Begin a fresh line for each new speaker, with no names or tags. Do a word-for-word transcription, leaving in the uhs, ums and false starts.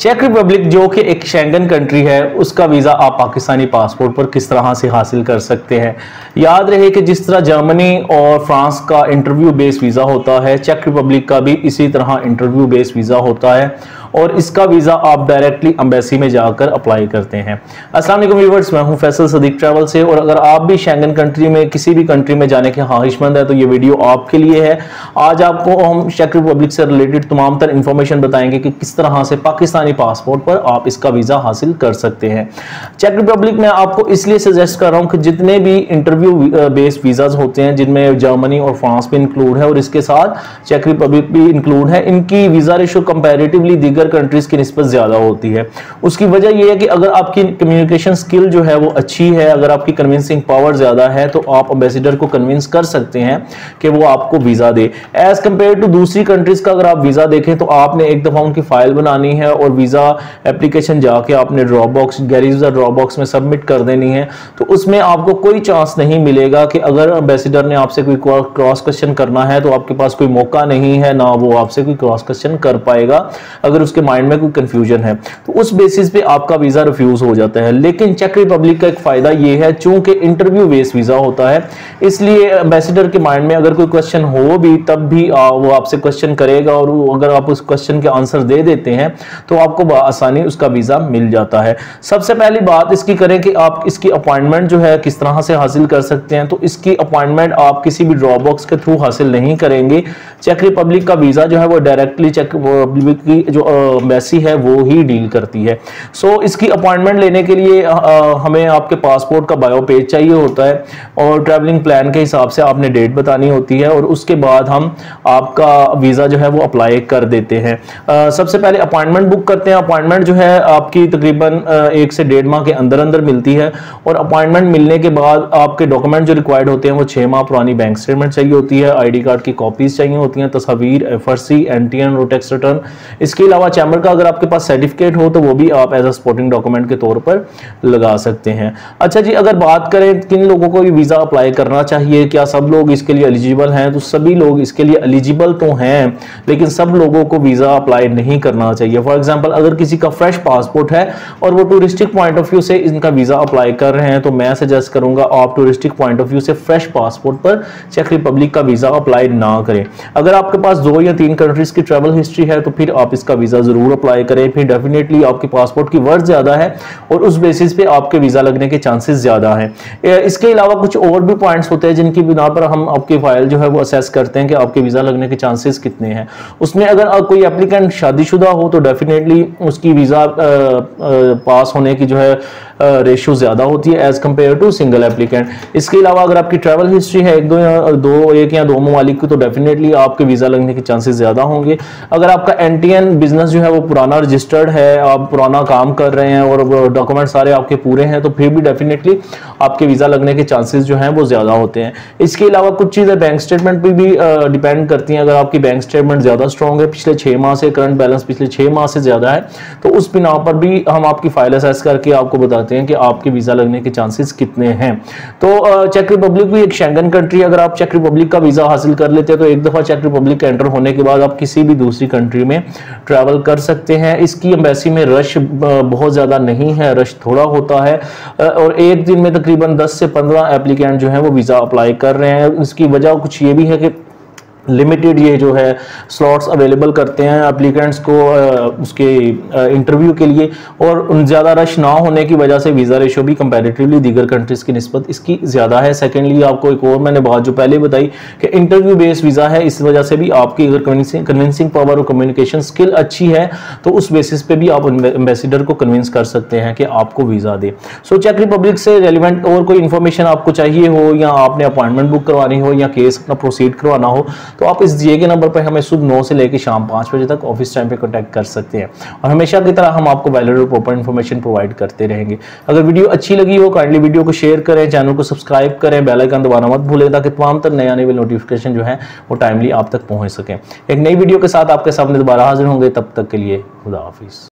Check Republic जो कि एक शेंगन कंट्री है, उसका वीज़ा आप पाकिस्तानी पासपोर्ट पर किस तरह से हासिल कर सकते हैं। याद रहे कि जिस तरह जर्मनी और फ्रांस का इंटरव्यू बेस्ड वीज़ा होता है, चेक रिपब्लिक का भी इसी तरह इंटरव्यू बेस्ड वीज़ा होता है और इसका वीज़ा आप डायरेक्टली एम्बेसी में जाकर अप्लाई करते हैं। अस्सलाम वालेकुम व्यूअर्स, मैं हूं फैसल सदीक ट्रैवल से, और अगर आप भी शेंगन कंट्री में किसी भी कंट्री में जाने के ख्वाहिशमंद है तो ये वीडियो आपके लिए है। आज आपको हम चेक रिपब्लिक से रिलेटेड तमाम तर इंफॉर्मेशन बताएंगे कि किस तरह से पाकिस्तानी पासपोर्ट पर आप इसका वीज़ा हासिल कर सकते हैं। चेक रिपब्लिक में आपको इसलिए सजेस्ट कर रहा हूँ कि जितने भी इंटरव्यू बेस्ड वीज़ाज होते हैं, जिनमें जर्मनी और फ्रांस भी इंक्लूड है और इसके साथ चेक रिपब्लिक भी इंक्लूड है, इनकी वीज़ा रेशो कंपैरेटिवली दीगर कंट्रीज की निस्बत ज्यादा होती है। उसकी वजह यह है कि अगर आपकी कम्युनिकेशन स्किल जो है वो अच्छी है, अगर आपकी कन्विंसिंग पावर ज्यादा है, तो आप एम्बेसडर को कन्विंस कर सकते हैं कि वो आपको वीजा दे। एज कंपेयर टू दूसरी कंट्रीज का अगर आप वीजा देखें तो आपने एक दफा उनकी फाइल बनानी है और वीजा एप्लीकेशन जाके आपने drop box Gerry's drop box में सबमिट कर देनी है, तो उसमें आपको कोई चांस नहीं मिलेगा कि अगर एम्बेसडर ने आपसे कोई क्रॉस क्वेश्चन करना है तो आपके पास कोई मौका नहीं है, ना वो आपसे कोई क्रॉस क्वेश्चन कर पाएगा अगर उसके माइंड में कोई कंफ्यूजन है, तो उस बेसिस पे आपका वीजा रिफ्यूज हो जाता है। लेकिन चेक रिपब्लिक का एक फायदा ये है, चूंकि इंटरव्यू बेस्ड वीजा होता है, इसलिए एम्बेसडर के माइंड में अगर कोई क्वेश्चन हो भी तब भी आ, वो आपसे क्वेश्चन करेगा और अगर आप उस क्वेश्चन के आंसर दे देते हैं तो आपको आसानी उसका वीजा मिल जाता है। सबसे पहली बात इसकी करें कि आप इसकी अपॉइंटमेंट जो है किस तरह से हासिल कर सकते हैं। तो इसकी अपॉइंटमेंट आप किसी भी ड्रॉप बॉक्स के थ्रू हासिल नहीं करेंगे। चेक रिपब्लिक का वीजा जो है वो डायरेक्टली चेक रिपब्लिक की जो एम्बेसी है वो ही डील करती है। सो so, इसकी अपॉइंटमेंट लेने के लिए आ, हमें आपके पासपोर्ट का बायो पेज चाहिए होता है और ट्रैवलिंग प्लान के हिसाब से आपने डेट बतानी होती है और उसके बाद हम आपका वीज़ा जो है वो अप्लाई कर देते हैं। आ, सबसे पहले अपॉइंटमेंट बुक करते हैं। अपॉइंटमेंट जो है आपकी तकरीबन एक से डेढ़ माह के अंदर अंदर मिलती है और अपॉइंटमेंट मिलने के बाद आपके डॉक्यूमेंट जो रिक्वायर्ड होते हैं वो छः माह पुरानी बैंक स्टेटमेंट चाहिए होती है, आई डी कार्ड की कॉपीज चाहिए होती हैं, तस्वीर, F R C, N T N और टैक्स रिटर्न। इसके अलावा चैम्बर का अगर आपके पास सर्टिफिकेट हो तो वो भी आप एज अ सपोर्टिंग डॉक्यूमेंट के तौर पर लगा सकते हैं। अच्छा जी, अगर बात करें किन लोगों को वीज़ा अप्लाई करना चाहिए, क्या सब लोग इसके लिए एलिजिबल हैं, तो सभी लोग इसके लिए एलिजिबल तो हैं, लेकिन सब लोगों को वीज़ा अप्लाई नहीं करना चाहिए। फॉर एग्जांपल, अगर किसी का फ्रेश पासपोर्ट है और वो टूरिस्टिक पॉइंट ऑफ व्यू से इनका वीज़ा अप्लाई कर रहे हैं तो मैं सजेस्ट करूंगा आप टूरिस्टिक पॉइंट ऑफ व्यू से फ्रेश पासपोर्ट पर चेक रिपब्लिक का वीज़ा अप्लाई ना करें। अगर आपके पास दो या तीन कंट्रीज की ट्रैवल हिस्ट्री है तो फिर आप इसका वीज़ा जरूर अप्लाई करें। फिर डेफिनेटली आपके पासपोर्ट की वर्थ ज्यादा है और उस बेसिस पे आपके वीजा लगने के चांसेस ज्यादा हैं। इसके अलावा कुछ और भी पॉइंट्स होते हैं जिनकी बिना पर हम आपकी फाइल जो है वो असेस करते हैं कि आपके वीजा लगने के चांसेस कितने हैं। उसमें अगर कोई एप्लीकेंट शादीशुदा हो तो डेफिनेटली उसकी वीजा पास होने की जो है रेशियो ज्यादा होती है as compare to single applicant. इसके अलावा अगर आपकी ट्रैवल हिस्ट्री है एक दो या दो एक या दो ममालिक की तो डेफिनेटली आपके वीजा लगने के चांसेस ज्यादा होंगे। अगर आपका एन टी एन बिजनेस जो है वो पुराना रजिस्टर्ड है, आप पुराना काम कर रहे हैं और डॉक्यूमेंट सारे आपके पूरे हैं तो फिर भी डेफिनेटली आपके वीजा लगने के चांसेस जो हैं वो ज्यादा होते हैं। इसके अलावा कुछ चीजें बैंक स्टेटमेंट पे भी डिपेंड करती हैं। अगर आपकी बैंक स्टेटमेंट ज्यादा स्ट्रॉन्ग है, पिछले छह माह से करंट बैलेंस पिछले छह माह से ज्यादा है, तो उस बिना पर भी हम आपकी फाइल असेस करके आपको बताते हैं कि आपके वीजा लगने के चांसेस कितने हैं। तो चेक रिपब्लिक भी एक शेंगन कंट्री, अगर आप चेक रिपब्लिक का वीजा हासिल कर लेते हैं तो एक दफा चेक रिपब्लिक एंटर होने के बाद आप किसी भी दूसरी कंट्री में ट्रैवल कर सकते हैं। इसकी एम्बेसी में रश बहुत ज्यादा नहीं है, रश थोड़ा होता है और एक दिन में तकरीबन दस से पंद्रह एप्लीकेंट जो है वो वीजा अप्लाई कर रहे हैं। इसकी वजह कुछ ये भी है कि लिमिटेड ये जो है स्लॉट्स अवेलेबल करते हैं एप्लीकेंट्स को उसके इंटरव्यू के लिए और ज़्यादा रश ना होने की वजह से वीज़ा रेशो भी कंपैरेटिवली दीगर कंट्रीज़ की निस्बत इसकी ज़्यादा है। सेकेंडली आपको एक और मैंने बात जो पहले बताई कि इंटरव्यू बेस्ड वीज़ा है, इस वजह से भी आपकी अगर कन्विंसिंग पावर और कम्युनिकेशन स्किल अच्छी है तो उस बेसिस पे भी आप एम्बेसडर को कन्विंस कर सकते हैं कि आपको वीज़ा दे। सो चेक रिपब्लिक से रेलिवेंट और कोई इन्फॉर्मेशन आपको चाहिए हो या आपने अपॉइंटमेंट बुक करवानी हो या केस अपना प्रोसीड करवाना हो तो आप इस दिए गए नंबर पर हमें सुबह नौ से लेकर शाम पाँच बजे तक ऑफिस टाइम पे कांटेक्ट कर सकते हैं और हमेशा की तरह हम आपको वैलिड और प्रॉपर इन्फॉर्मेशन प्रोवाइड करते रहेंगे। अगर वीडियो अच्छी लगी हो काइंडली वीडियो को शेयर करें, चैनल को सब्सक्राइब करें, बेल आइकन दबाना मत भूलें ताकि तमाम तर नए आने वाले नोटिफिकेशन जो है वो टाइमली आप तक पहुंच सकें। एक नई वीडियो के साथ आपके सामने दोबारा हाजिर होंगे, तब तक के लिए खुदा हाफिज।